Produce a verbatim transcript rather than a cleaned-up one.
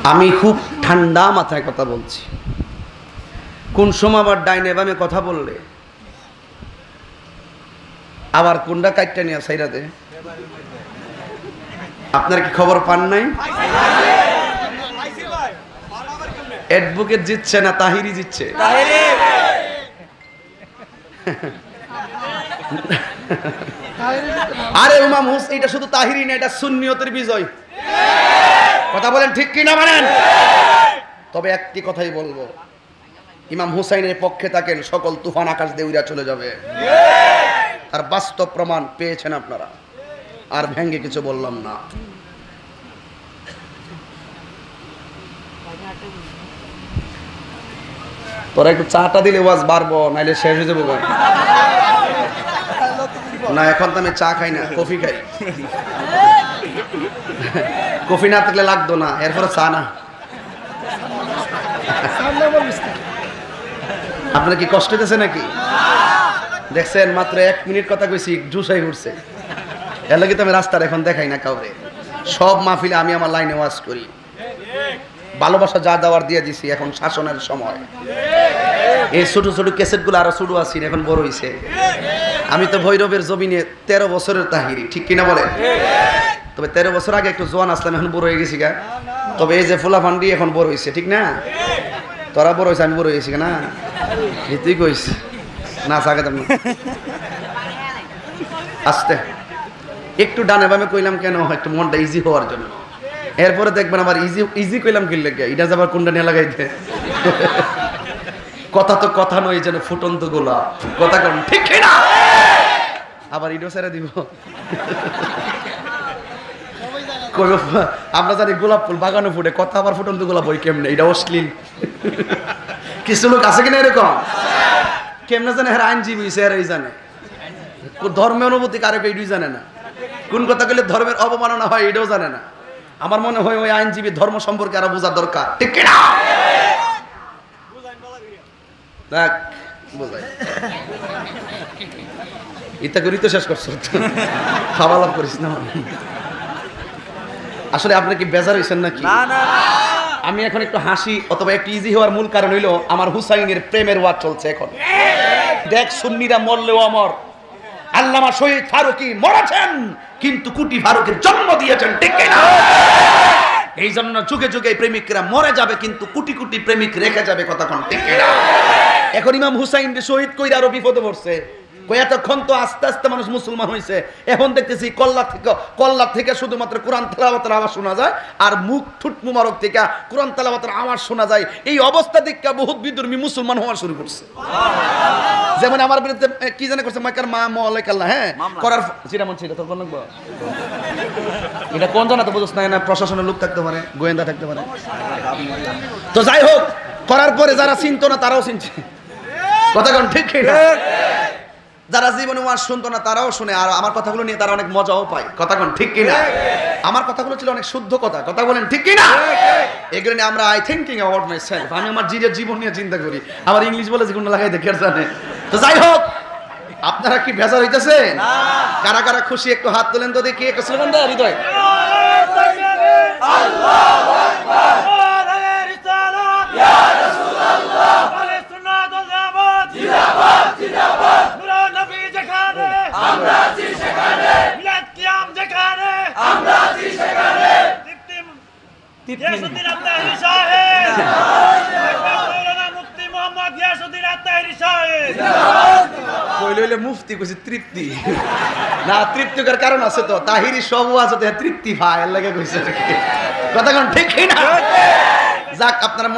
আমি খুব ঠান্ডা মাথায় কথা বলছি। কোন সময় আবার ডাইনে বামে কথা বললে আবার কোনটা কাইটটা নিয়ে সাইরা দে। আপনার কি খবর পান নাই? অ্যাডভোকেট জিতছে না তাহিরি জিতছে? আরে ইমাম হুসাইন, এটা শুধু তাহিরি না, এটা সুন্নিয়তের বিজয়। কথা বলেন ঠিক কিনা বলেন? তবে একটি কথাই বলবো, ইমাম হুসাইনের পক্ষে থাকেন সকল তুফান আকাশ দিয়ে উড়া চলে যাবে। আর বাস্তব প্রমাণ পেয়েছেন আপনারা। আর ভেঙ্গে কিছু বললাম না। তোরা একটু চাটা দিলে ওয়াজ বাড়বো, নাইলে শেষ হয়ে যাবো। না, এখন তো আমি চা খাই না, কফি খাই। কফি না থাকলে লাগতো না, এরপরে চা না। আপনার কি কষ্ট হতেছে নাকি? দেখছেন, মাত্র এক মিনিট কথা কইছি, জুসাই উঠছে। এর লাগে তো আমি রাস্তার এখন দেখাই না কাউরে। সব মাহফিলে আমি আমার লাইনে ওয়াজ করি। ভালোবাসা যা দেওয়ার দিয়ে দিছি, এখন শাসনের সময়। এই ছোট ছোট ক্যাসেটগুলো আরো ছোট আছি, এখন বড় হইছে। আমি তো ভৈরবের জমিনে তেরো বছরের তাহিরি, ঠিক কিনা বলেন? তবে তেরো বছর আগে একটু জোয়ান আসলাম, এখন বড় হয়ে গেছি গা। তবে এই যে ফুলা ফান্ডি এখন বড় হয়েছে, ঠিক না? তোরা বড় হয়েছে, আমি বড় হয়েছি না? তুই কইস না, স্বাগত না। আস্তে একটু ডানে বামে কইলাম কেন? একটু মনটা ইজি হওয়ার জন্য। এরপরে দেখবেন আবার ইজি ইজি কইলাম কিনলে গে, এটা যাবার কোনটা নিয়ে লাগাইতে। কথা তো কথা নয়, যেন ফুটন্ত গোলাপ। কথা কোন ঠিক না? আবার ইডো ছেড়ে দিব। আমরা জানি গোলাপ ফুল বাগানো ফুটে, কথা আবার ফুটন্ত গোলাপ ওই কেমনে? এটা অশ্লীল। কিছু লোক আছে কিনা এরকম? কেমনে জানে? হ্যাঁ, আইনজীবী স্যারই জানে। ধর্মের অনুভূতি কারো এইটাই জানে না। কোন কথা কইলে ধর্মের অবমাননা হয় এটাও জানে না। আমার মনে হয় ওই আইনজীবী ধর্ম সম্পর্কে আরো বোঝার দরকার, ঠিক কিনা? দেখ বোঝাই ইতা করি তো শেষ করছো, খাওয়া লাভ করিস না। আসলে আপনি কি বেজার হয়েছেন নাকি? আমি এখন একটু হাসি অথবা একটু ইজি হওয়ার মূল কারণ হইলো আমার হুসাইনের প্রেমের ওয়াজ চলছে এখন। দেখ, সুন্নিরা মরলেও অমর। আল্লামা শহীদ ফারুকী মরেছেন, কিন্তু কুটি ফারুকের জন্ম দিয়েছেন, ঠিক না? এই জন্য যুগে যুগে প্রেমিকরা মরে যাবে, কিন্তু কোটি কোটি প্রেমিক রেখে যাবে। কথা কোন ঠিক না? এখন ইমাম হুসাইন শহীদ কইরা আরো বিপদে পড়ছে। কই এতক্ষণ তো আস্তে আস্তে মানুষ মুসলমান হয়েছে, এখন দেখতেছি কল্লা থেকে কল্লা থেকে শুধুমাত্র কোরআন তেলাওয়াতের আওয়াজ শোনা যায়, আর মুখ ঠুট মুবারক থেকে কোরআন তেলাওয়াতের আওয়াজ শোনা যায়। এই অবস্থা দেখে বহুত বিধর্মী মুসলমান হওয়া শুরু করছে। যেমন আমার বিরুদ্ধে কি জানে করছে, মাইকার মা মালাইকাল্লাহ, হ্যাঁ করার যেটা মন ছিল তোর কোন লাগবে এটা কোন জানা তো বুঝছ না? না প্রশাসনের লোক থাকতে পারে, গোয়েন্দা থাকতে পারে। তো যাই হোক, করার পরে যারা চিনতো না তারাও চিনছে। কথা কোন ঠিক না? যারা জীবনে ওয়াজ শুনতো না তারাও শুনে, আর আমার কথাগুলো নিয়ে তারা অনেক মজাও পায়। কথা কোন ঠিক কিনা? আমার কথাগুলো ছিল অনেক শুদ্ধ কথা। কথা বলেন ঠিক কিনা? এগুলো নিয়ে আমরা I thinking about myself. আমি আমার জীবনের জীবন নিয়ে চিন্তা করি। আমার ইংলিশ বলে যেগুলো লাগাই দেখে জানে। তো যাই হোক, আপনারা কি বেজার হইতেছে? কারা কারা খুশি একটু হাত তোলেন তো দেখি। একটা স্লোগান দেয় হৃদয়। আল্লাহু আকবার, রিসালাত ইয়া রাসূলুল্লাহ, সুন্নাত ওয়াল জামাত জিন্দাবাদ জিন্দাবাদ। আমরা আছি সেখানে, মিলাদ কিয়াম যেখানে, আমরা আছি সেখানে। গিয়াসউদ্দিন আত-তাহেরি সাহেব, মাওলানা মুফতি মোহাম্মদ গিয়াসউদ্দিন আত-তাহেরি সাহেব। কইলে হইলে মুফতি কইছে তৃপ্তি না, তৃপ্তিকর কারণ আছে তো। তাহিরি সব আছে তৃপ্তি ভাই লাগে কইছে। কথা কোন ঠিক না? যাক, আপনারা